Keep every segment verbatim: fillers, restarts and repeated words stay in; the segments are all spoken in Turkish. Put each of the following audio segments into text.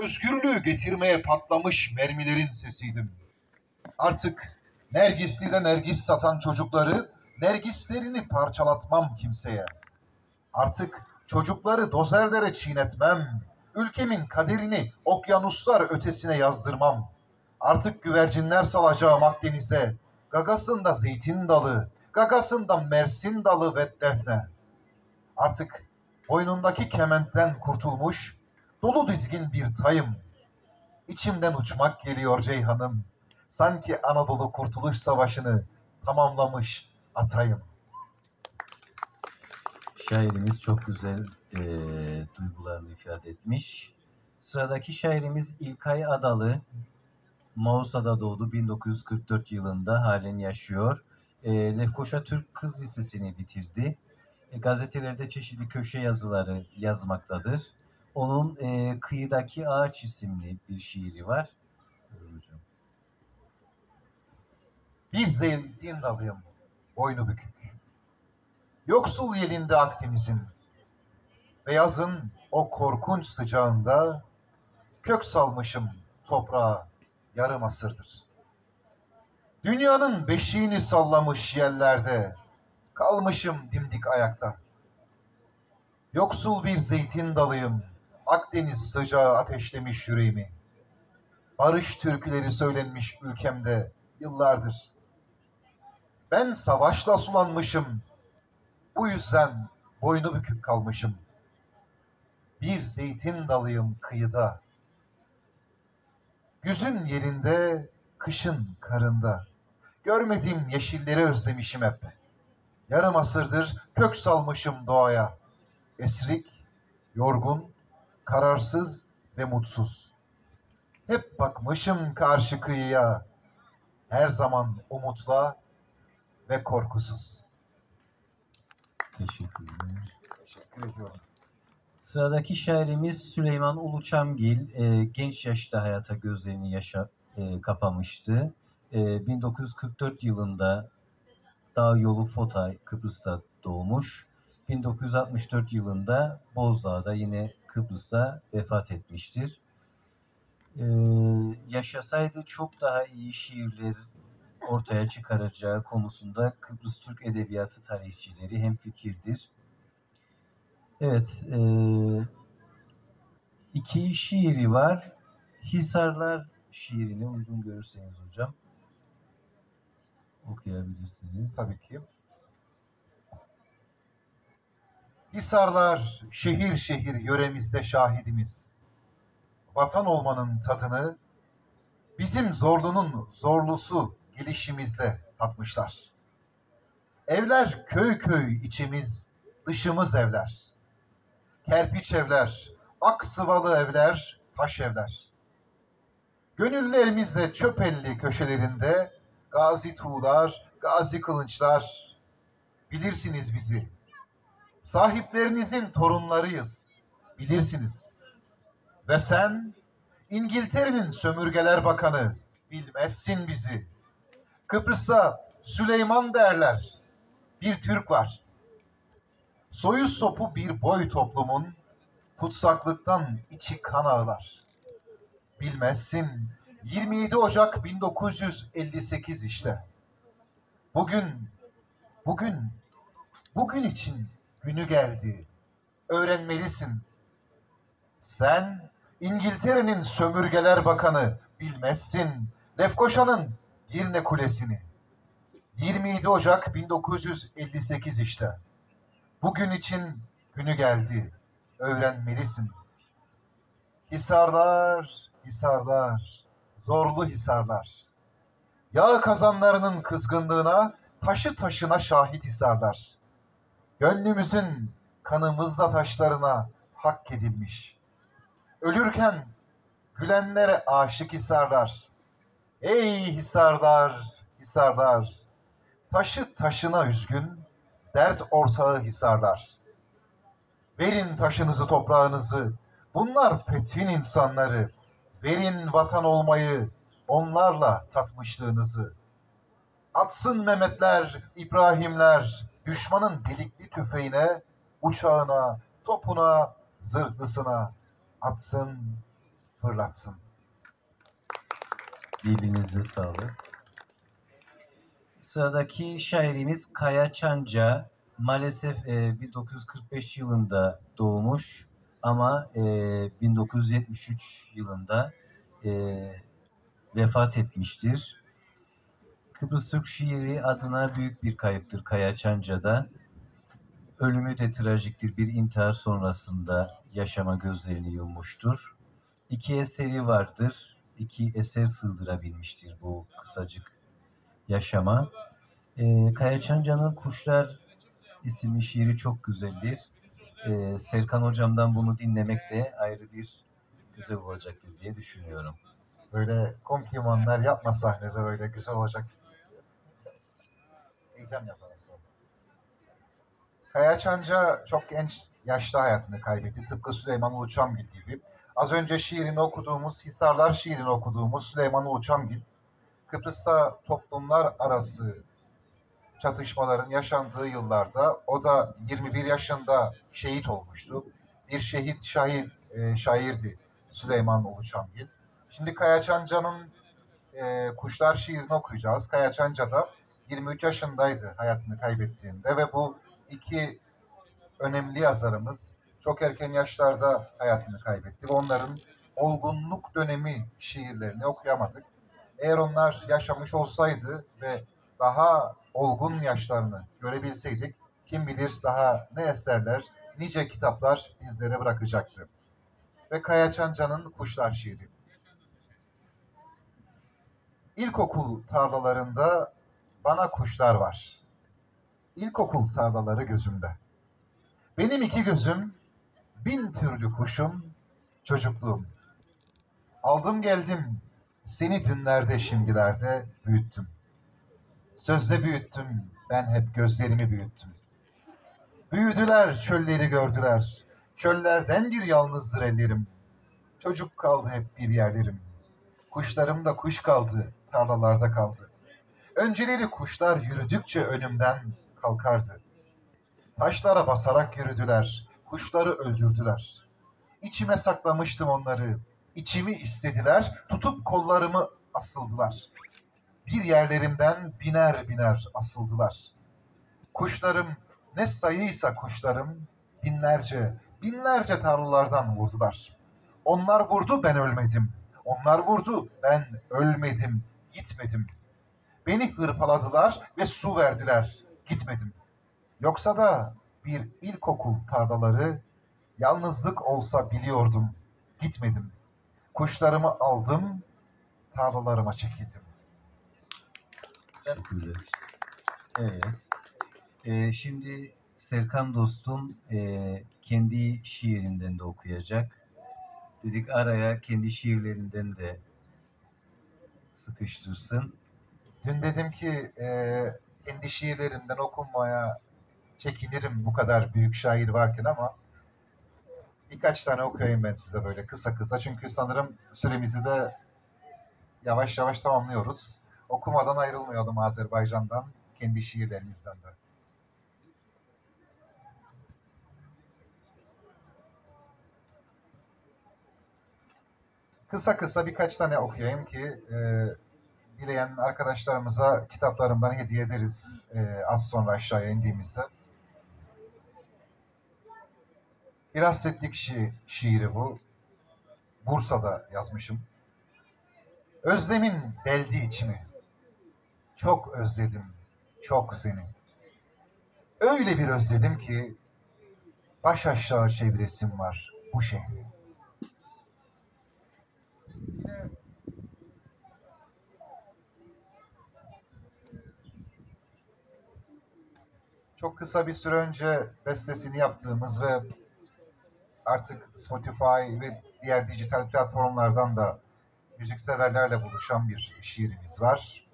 özgürlüğü getirmeye patlamış mermilerin sesiydim. Artık Nergisli'de nergis satan çocukları, nergislerini parçalatmam kimseye. Artık çocukları dozerlere çiğnetmem, ülkemin kaderini okyanuslar ötesine yazdırmam. Artık güvercinler salacağım Akdeniz'e, gagasında zeytin dalı, gagasında mersin dalı ve defne. Artık boynundaki kementten kurtulmuş, dolu dizgin bir tayım. İçimden uçmak geliyor Ceyhan'ım, sanki Anadolu Kurtuluş Savaşı'nı tamamlamış atayım. Şairimiz çok güzel e, duygularını ifade etmiş. Sıradaki şairimiz İlkay Adalı. Mausa'da doğdu. bin dokuz yüz kırk dört yılında halen yaşıyor. E, Lefkoşa Türk Kız Lisesi'ni bitirdi. E, gazetelerde çeşitli köşe yazıları yazmaktadır. Onun e, Kıyıdaki Ağaç isimli bir şiiri var. Buyurun hocam. Bir zeytin dalıyım, boynu bükük. Yoksul yelinde Akdeniz'in, beyazın o korkunç sıcağında kök salmışım toprağa yarım asırdır. Dünyanın beşiğini sallamış yerlerde kalmışım dimdik ayakta. Yoksul bir zeytin dalıyım, Akdeniz sıcağı ateşlemiş yüreğimi. Barış türküleri söylenmiş ülkemde yıllardır. Ben savaşla sulanmışım, bu yüzden boynu bükük kalmışım. Bir zeytin dalıyım kıyıda. Güzün yerinde, kışın karında. Görmediğim yeşilleri özlemişim hep. Yarım asırdır kök salmışım doğaya. Esrik, yorgun, kararsız ve mutsuz. Hep bakmışım karşı kıyıya. Her zaman umutla ve korkusuz. Teşekkürler. Teşekkür ediyorum. Sıradaki şairimiz Süleyman Uluçamgil. E, genç yaşta hayata gözlerini yaşa, e, kapamıştı. E, bin dokuz yüz kırk dört yılında Dağ Yolu Fota, Kıbrıs'ta doğmuş. bin dokuz yüz altmış dört yılında Bozdağ'da yine Kıbrıs'ta vefat etmiştir. E, yaşasaydı çok daha iyi şiirler ortaya çıkaracağı konusunda Kıbrıs Türk Edebiyatı tarihçileri hemfikirdir. Evet, e, iki şiiri var. Hisarlar şiirini uygun görürseniz hocam okuyabilirsiniz. Tabii ki. Hisarlar şehir şehir yöremizde şahidimiz. Vatan olmanın tadını bizim zorlunun zorlusu gelişimizle tatmışlar. Evler köy köy içimiz, dışımız evler. Kerpiç evler, ak sıvalı evler, taş evler. Gönüllerimizde çöpelli köşelerinde gazi tuğlar, gazi kılıçlar. Bilirsiniz bizi. Sahiplerinizin torunlarıyız. Bilirsiniz. Ve sen İngiltere'nin sömürgeler bakanı, bilmezsin bizi. Kıbrıs'ta Süleyman derler. Bir Türk var. Soyu sopu bir boy toplumun kutsaklıktan içi kan ağlar. Bilmezsin. yirmi yedi Ocak bin dokuz yüz elli sekiz işte. Bugün, bugün, bugün için günü geldi. Öğrenmelisin. Sen İngiltere'nin sömürgeler bakanı, bilmezsin Lefkoşa'nın Girne Kulesi'ni. yirmi yedi Ocak bin dokuz yüz elli sekiz işte. Bugün için günü geldi. Öğrenmelisin. Hisarlar, hisarlar, zorlu hisarlar. Yağ kazanlarının kızgınlığına, taşı taşına şahit hisarlar. Gönlümüzün kanımızla taşlarına hak edilmiş. Ölürken gülenlere aşık hisarlar. Ey hisarlar, hisarlar, taşı taşına üzgün, dert ortağı hisarlar. Verin taşınızı, toprağınızı, bunlar fethin insanları. Verin vatan olmayı, onlarla tatmışlığınızı. Atsın Mehmetler, İbrahimler, düşmanın delikli tüfeğine, uçağına, topuna, zırhlısına atsın. fırlatsın. Dilinize sağlık. Sıradaki şairimiz Kaya Çanca. Maalesef e, bin dokuz yüz kırk beş yılında doğmuş ama e, bin dokuz yüz yetmiş üç yılında e, vefat etmiştir. Kıbrıs Türk şiiri adına büyük bir kayıptır Kaya Çanca'da. Ölümü de trajiktir. Bir intihar sonrasında yaşama gözlerini yummuştur. İki eseri vardır. İki eser sığdırabilmiştir bu kısacık yaşama. Ee, Kaya Çanca'nın Kuşlar isimli şiiri çok güzeldir. Ee, Serkan Hocam'dan bunu dinlemek de ayrı bir güzel olacaktır diye düşünüyorum. Böyle komplimanlar yapma sahnede, böyle güzel olacak. Heyecan yapalım sonra. Kaya Çanca çok genç yaşta hayatını kaybetti. Tıpkı Süleyman Uluçamgil gibi. Az önce şiirini okuduğumuz, Hisarlar şiirini okuduğumuz Süleyman Uluçamgil, Kıbrıs'ta toplumlar arası çatışmaların yaşandığı yıllarda o da yirmi bir yaşında şehit olmuştu. Bir şehit şair, e, şairdi Süleyman Uluçamgil. Şimdi Kaya Çanca'nın e, Kuşlar şiirini okuyacağız. Kaya Çanca da yirmi üç yaşındaydı hayatını kaybettiğinde ve bu iki önemli yazarımız çok erken yaşlarda hayatını kaybetti ve onların olgunluk dönemi şiirlerini okuyamadık. Eğer onlar yaşamış olsaydı ve daha olgun yaşlarını görebilseydik, kim bilir daha ne eserler, nice kitaplar bizlere bırakacaktı. Ve Kaya Çanca'nın Kuşlar şiiri. İlkokul tarlalarında bana kuşlar var. İlkokul tarlaları gözümde. Benim iki gözüm, bin türlü kuşum, çocukluğum. Aldım geldim, seni dünlerde şimdilerde büyüttüm. Sözde büyüttüm, ben hep gözlerimi büyüttüm. Büyüdüler, çölleri gördüler. Çöllerdendir yalnızdır ellerim. Çocuk kaldı hep bir yerlerim. Kuşlarım da kuş kaldı, tarlalarda kaldı. Önceleri kuşlar yürüdükçe önümden kalkardı. Taşlara basarak yürüdüler, kuşları öldürdüler. İçime saklamıştım onları, içimi istediler, tutup kollarımı asıldılar. Bir yerlerimden biner biner asıldılar. Kuşlarım ne sayıysa kuşlarım, binlerce, binlerce tarlalardan vurdular. Onlar vurdu, ben ölmedim. Onlar vurdu, ben ölmedim, gitmedim. Beni hırpaladılar ve su verdiler, gitmedim. Yoksa da bir ilkokul tarlaları, yalnızlık olsa biliyordum, gitmedim. Kuşlarımı aldım, tarlalarıma çekildim. Teşekkürler. Evet. Ee, şimdi Serkan dostum e, kendi şiirinden de okuyacak. Dedik araya kendi şiirlerinden de sıkıştırsın. Dün dedim ki e, kendi şiirlerinden okunmaya çekinirim bu kadar büyük şair varken ama birkaç tane okuyayım ben size böyle kısa kısa. Çünkü sanırım süremizi de yavaş yavaş tamamlıyoruz. Okumadan ayrılmayalım Azerbaycan'dan, kendi şiirlerimizden de. Kısa kısa birkaç tane okuyayım ki e, dileyen arkadaşlarımıza kitaplarımdan hediye ederiz e, az sonra aşağıya indiğimizde. Bir hasretlik şi şiiri bu. Bursa'da yazmışım. Özlemin deldi içimi. Çok özledim, çok seni. Öyle bir özledim ki baş aşağı çevresim var bu şehri. Yine çok kısa bir süre önce bestesini yaptığımız ve artık Spotify ve diğer dijital platformlardan da müzikseverlerle buluşan bir şiirimiz var.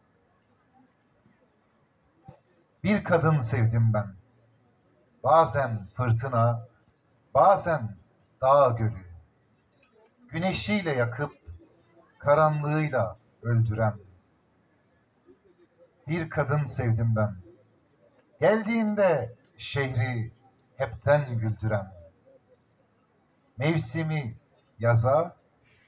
Bir kadın sevdim ben. Bazen fırtına, bazen dağ gölü. Güneşiyle yakıp karanlığıyla öldüren. Bir kadın sevdim ben. Geldiğinde şehri hepten güldüren. Mevsimi yaza,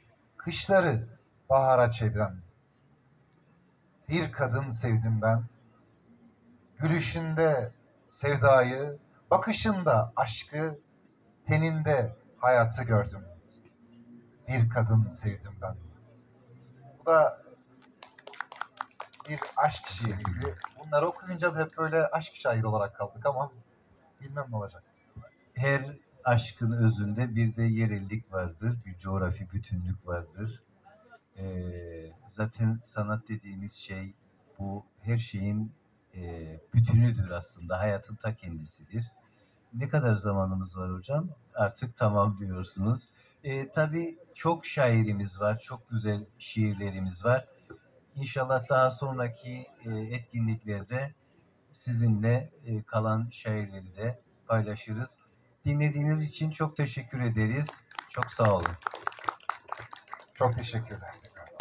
kışları bahara çeviren bir kadın sevdim ben. Gülüşünde sevdayı, bakışında aşkı, teninde hayatı gördüm. Bir kadın sevdim ben. Bu da bir aşk şiiriydi. Bunları okuyunca da hep böyle aşk şairi olarak kaldık ama bilmem ne olacak. Her aşkın özünde bir de yerellik vardır, bir coğrafi bütünlük vardır. Ee, zaten sanat dediğimiz şey bu her şeyin e, bütünüdür aslında, hayatın ta kendisidir. Ne kadar zamanımız var hocam? Artık tamam diyorsunuz. Ee, tabii çok şairimiz var, çok güzel şiirlerimiz var. İnşallah daha sonraki e, etkinliklerde sizinle e, kalan şairleri de paylaşırız. Dinlediğiniz için çok teşekkür ederiz. Çok sağ olun. Çok teşekkürler.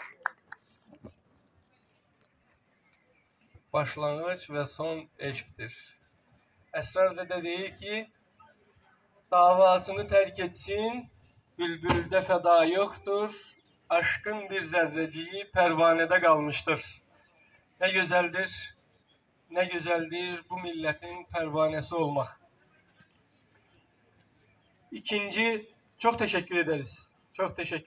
Başlangıç ve son eşktir. Esrar'da da deyir ki, davasını terk etsin, bülbülde feda yoktur, aşkın bir zerreciği pervanede kalmıştır. Ne güzeldir, ne güzeldir bu milletin pervanesi olmak. İkinci, çok teşekkür ederiz. Çok teşekkür